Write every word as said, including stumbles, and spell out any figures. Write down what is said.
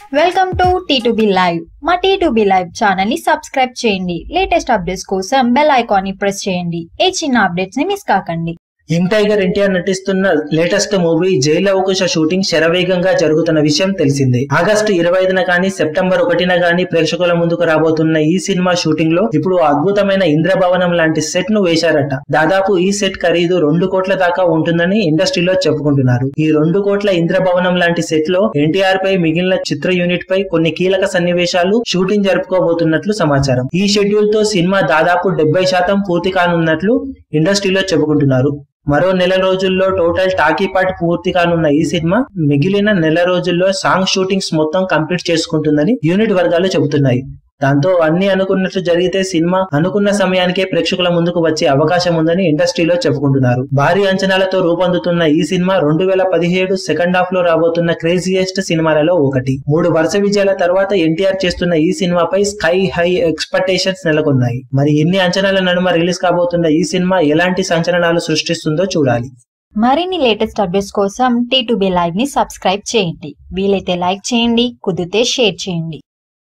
Welcome to T two B live. మా T two B live channel ని subscribe చేయండి. Latest updates కోసం bell icon ని press చేయండి. ఏ చిన్న అప్డేట్స్ ని మిస్ కాకండి. యంగ్ టైగర్ ఎన్టీఆర్ నటిస్తున్న లేటెస్ట్ మూవీ జైల్ అవకాశ షూటింగ్ శరవేగంగా జరుగుతున్న విషయం తెలిసిందే. ఆగస్టు ఇరవై ఐదున గానీ సెప్టెంబర్ ఒకటిన గానీ ప్రేక్షకుల ముందుకు రాబోతున్న ఈ సినిమా షూటింగ్ లో ఇప్పుడు అద్భుతమైన ఇంద్రభవనం లాంటి సెట్ ను వేశారట. దాదాపు ఈ సెట్ ఖరీదు రెండు కోట్ల దాకా ఉంటుందని ఇండస్ట్రీలో చెప్పుకుంటున్నారు. ఈ రెండు కోట్ల ఇంద్రభవనం లాంటి సెట్ లో ఎన్టీఆర్ పై మిగిలిన చిత్ర యూనిట్ పై కొన్ని కీలక సన్నివేశాలు షూటింగ్ జరుపుకోబోతున్నట్లు సమాచారం. ఈ షెడ్యూల్ తో సినిమా దాదాపు డెబ్బై శాతం పూర్తి కానున్నట్లు ఇండస్ట్రీలో చెప్పుకుంటున్నారు. మరో నెల రోజుల్లో టోటల్ టాకీ పార్ట్ పూర్తి కానున్న ఈ సినిమా మిగిలిన నెల రోజుల్లో సాంగ్ షూటింగ్స్ మొత్తం కంప్లీట్ చేసుకుంటుందని యూనిట్ వర్గాలు చెబుతున్నాయి. దాంతో అన్ని అనుకున్నట్లు జరిగితే సినిమా అనుకున్న సమయానికే ప్రేక్షకుల ముందుకు వచ్చే అవకాశం ఉందని ఇండస్ట్రీలో చెప్పుకుంటున్నారు. భారీ అంచనాలతో రూపొందుతున్న ఈ సినిమా రెండు వేల పదిహేడు సెకండ్ హాఫ్ లో రాబోతున్న క్రేజియెస్ట్ సినిమాలలో ఒకటి. మూడు వరుస విజయాల తర్వాత ఎన్టీఆర్ చేస్తున్న ఈ సినిమాపై స్కై హై ఎక్స్పెక్టేషన్స్ నెలకొన్నాయి. మరి ఇన్ని అంచనాల నడుమ రిలీజ్ కాబోతున్న ఈ సినిమా ఎలాంటి సంచలనాలు సృష్టిస్తుందో చూడాలి. మరిన్ని లేటెస్ట్ అప్డేట్స్ కోసం టీ టూ బీ లైవ్ ని సబ్స్క్రైబ్ చేయండి. వీలైతే లైక్ చేయండి, కుదిరితే షేర్ చేయండి.